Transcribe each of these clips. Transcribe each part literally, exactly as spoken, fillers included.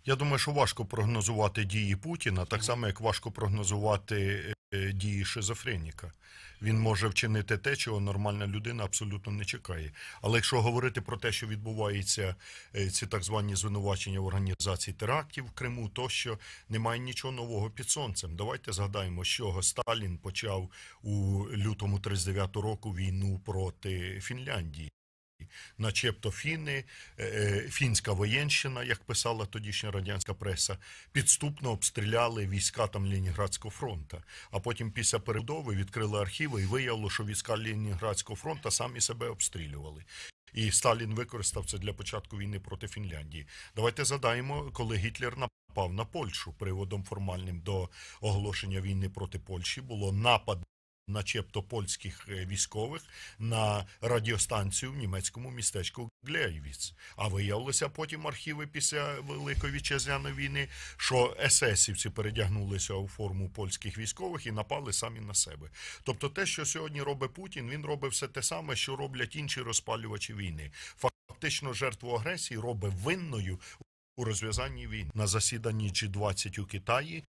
Я думаю, що важко прогнозувати дії Путіна, так само, як важко прогнозувати е, дії шизофреніка. Він може вчинити те, чого нормальна людина абсолютно не чекає. Але якщо говорити про те, що відбувається, е, ці так звані звинувачення в організації терактів в Криму, то що немає нічого нового під сонцем. Давайте згадаємо, з чого Сталін почав у лютому тридцять дев'ятого року війну проти Фінляндії. Начебто фіни, е, е, фінська воєнщина, як писала тодішня радянська преса, підступно обстріляли війська там Ленінградського фронту. А потім після перебудови відкрили архіви і виявило, що війська Ленінградського фронту самі себе обстрілювали. І Сталін використав це для початку війни проти Фінляндії. Давайте задаємо, коли Гітлер напав на Польщу, приводом формальним до оголошення війни проти Польщі було напад начебто польських військових на радіостанцію в німецькому містечку Гляйвіц. А виявилося потім архіви після Великої Вітчизняної війни, що есесівці передягнулися у форму польських військових і напали самі на себе. Тобто те, що сьогодні робить Путін, він робить все те саме, що роблять інші розпалювачі війни. Фактично жертву агресії робить винною у розв'язанні війни. На засіданні джі двадцять у Китаї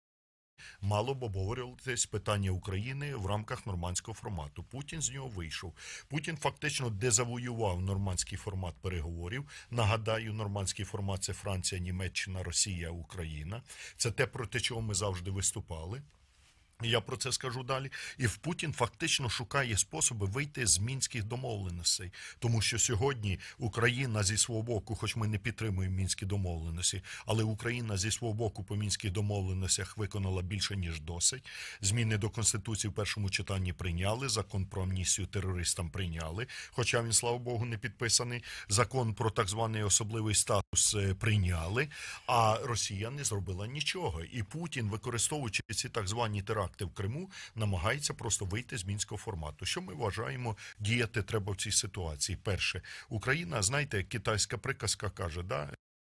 мало б обговорюватись питання України в рамках нормандського формату. Путін з нього вийшов. Путін фактично дезавоював нормандський формат переговорів. Нагадаю, нормандський формат – це Франція, Німеччина, Росія, Україна. Це те, проти чого ми завжди виступали. Я про це скажу далі. І в Путін фактично шукає способи вийти з мінських домовленостей. Тому що сьогодні Україна зі свого боку, хоч ми не підтримуємо мінські домовленості, але Україна зі свого боку по мінських домовленостях виконала більше, ніж досить. Зміни до Конституції в першому читанні прийняли, закон про амністію терористам прийняли, хоча він, слава Богу, не підписаний. Закон про так званий особливий статус прийняли, а Росія не зробила нічого. І Путін, використовуючи ці так звані теракти в Криму, намагається просто вийти з мінського формату. Що ми вважаємо, діяти треба в цій ситуації? Перше, Україна, знаєте, китайська приказка каже, да,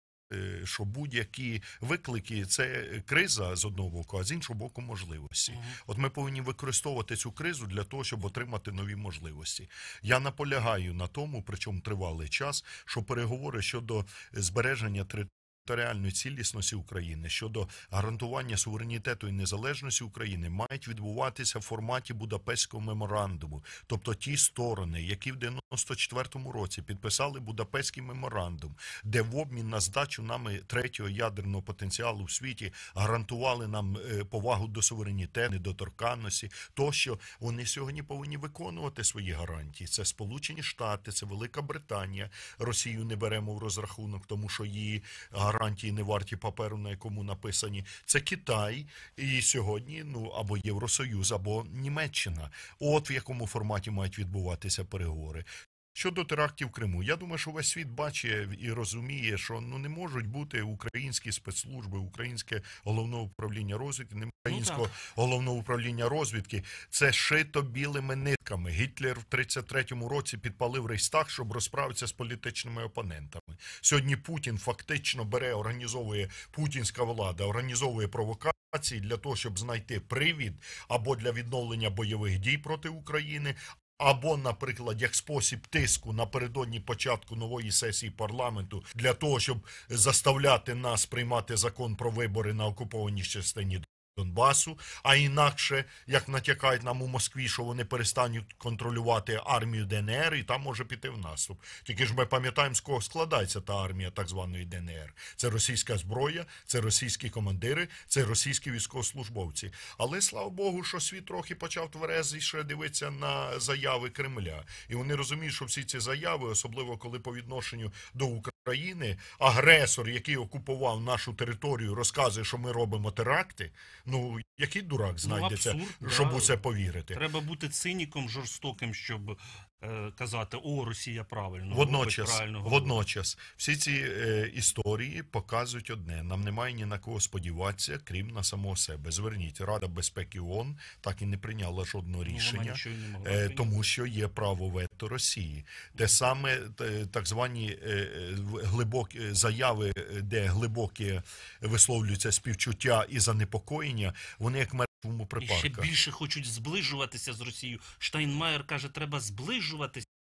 що будь-які виклики – це криза з одного боку, а з іншого боку – можливості. Uh-huh. От ми повинні використовувати цю кризу для того, щоб отримати нові можливості. Я наполягаю на тому, причому тривалий час, що переговори щодо збереження території територіальної цілісності України, щодо гарантування суверенітету і незалежності України мають відбуватися в форматі Будапештського меморандуму. Тобто ті сторони, які в дев'яносто четвертому році підписали Будапештський меморандум, де в обмін на здачу нами третього ядерного потенціалу в світі гарантували нам повагу до суверенітету, недоторканності, тощо вони сьогодні повинні виконувати свої гарантії. Це Сполучені Штати, це Велика Британія. Росію не беремо в розрахунок, тому що її гарантії не варті паперу, на якому написані. Це Китай і сьогодні, ну, або Євросоюз, або Німеччина. От в якому форматі мають відбуватися переговори. Щодо терактів в Криму, я думаю, що весь світ бачить і розуміє, що ну не можуть бути українські спецслужби, українське головне управління розвідки, не українського ну, головного управління розвідки. Це шито білими нитками. Гітлер в тридцять третьому році підпалив Рейхстаг, щоб розправитися з політичними опонентами. Сьогодні Путін фактично бере, організовує, путінська влада, організовує провокації для того, щоб знайти привід або для відновлення бойових дій проти України, або, наприклад, як спосіб тиску напередодні початку нової сесії парламенту для того, щоб заставляти нас приймати закон про вибори на окупованій частині Донбасу, а інакше, як натякають нам у Москві, що вони перестануть контролювати армію ДНР і там може піти в наступ. Тільки ж ми пам'ятаємо, з кого складається та армія так званої ДНР. Це російська зброя, це російські командири, це російські військовослужбовці. Але, слава Богу, що світ трохи почав тверезіше дивитися на заяви Кремля. І вони розуміють, що всі ці заяви, особливо коли по відношенню до України, агресор, який окупував нашу територію, розказує, що ми робимо теракти. Ну, який дурак знайдеться, ну, абсурд, щоб да. у це повірити? Треба бути циніком, жорстоким, щоб е, казати, о, Росія правильно, водночас, робить, правильно водночас, всі ці е, історії показують одне. Нам немає ні на кого сподіватися, крім на самого себе. Зверніть, Рада безпеки ООН так і не прийняла жодного рішення, ну, е, тому що є право вето Росії. Те саме, так звані е, глибокі заяви, де глибокі висловлюються співчуття і занепокоєння, вони як мертвому припарка. І ще більше хочуть зближуватися з Росією. Штайнмаєр каже, треба зближуватися.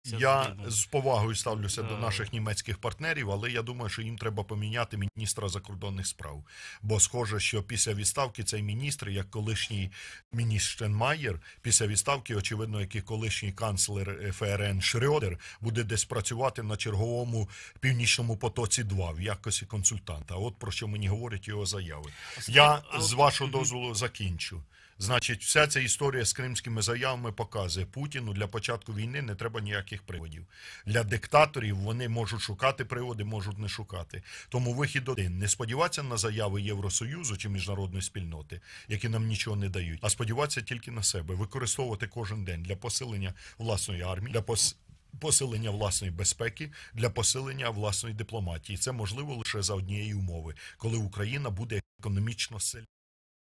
Я з ними. з повагою ставлюся Да. до наших німецьких партнерів, але я думаю, що їм треба поміняти міністра закордонних справ. Бо схоже, що після відставки цей міністр, як колишній міністр Штенмаєр, після відставки, очевидно, як і колишній канцлер ФРН Шрёдер, буде десь працювати на черговому Північному потоці два в якості консультанта. От про що мені говорять його заяви. Я, а з от- вашого дозволу, закінчу. Значить, вся ця історія з кримськими заявами показує, Путіну для початку війни не треба ніяких приводів. Для диктаторів вони можуть шукати приводи, можуть не шукати. Тому вихід один – не сподіватися на заяви Євросоюзу чи міжнародної спільноти, які нам нічого не дають, а сподіватися тільки на себе, використовувати кожен день для посилення власної армії, для пос... посилення власної безпеки, для посилення власної дипломатії. Це можливо лише за однієї умови, коли Україна буде економічно сильна.